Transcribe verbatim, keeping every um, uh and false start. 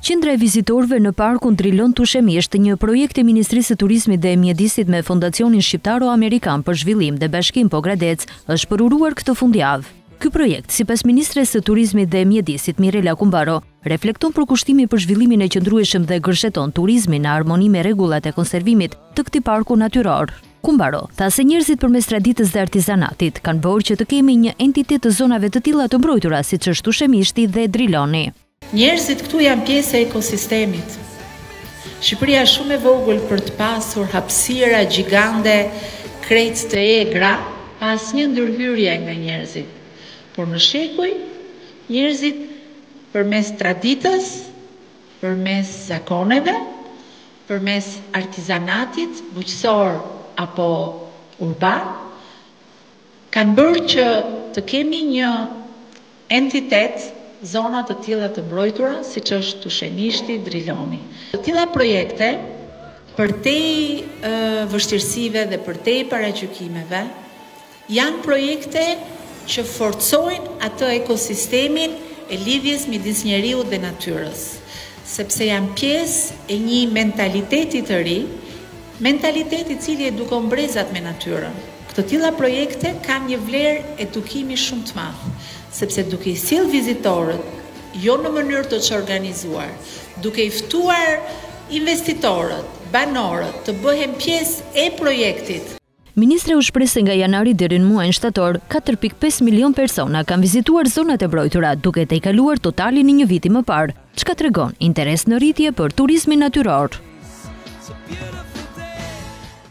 Qindra e vizitorëve në parkun Drilon Tushemisht, një projekt e Ministrisë së Turizmit dhe Mjedisit me Fondacionin Shqiptaro-Amerikan për Zhvillim dhe Bashkim Pogradec, është përuruar këtë fundjavë. Ky projekt, sipas Ministres së Turizmit dhe Mjedisit Kumbaro, reflekton përkushtimi për zhvillimin e qëndrueshëm dhe gërsheton turizmin në harmoni me rregullat e konservimit të këtij parku natyror. Kumbaro tha se njerëzit përmes traditës dhe artizanatit kanë bërë që të kemi një entitet të zonave të tilla të mbrojtura siç është Tushemishti dhe Driloni. Njerëzit këtu janë pjesë e ekosistemit. Shqipëria është shumë e vogël për të pasur hapësira gjigande, krejt të egra, pa asnjë ndërhyrje nga njerëzit. Por në shekuj, njerëzit përmes traditës, përmes zakoneve, përmes artizanatit, bujqësor apo urban, kanë bërë që të kemi një entitet, zona të tilla të mbrojtura, siç është Tushemishti, Driloni. Të tilla projekte, përtej uh, vështirësive dhe përtej paragjykimeve, janë projekte që forcojnë atë ekosistemin e lidhjes midis njeriu dhe natyrës, sepse janë pjesë e një mentaliteti të ri, mentaliteti i cili edukon brezat me natyrën. Të tilla projekte kanë një vlerë edukimi shumë të madh, sepse duke i sjell vizitorët, jo në mënyrë të çorganizuar, duke i ftuar investitorët, banorët të bëhen pjesë e projektit. Ministre u shpreh se nga janari deri në muajin shtator, katër pikë pesë milion persona kanë vizituar zonat e mbrojtura, duke tejkaluar totalin në një viti më parë, çka tregon interes në rritje për turizmin natyror.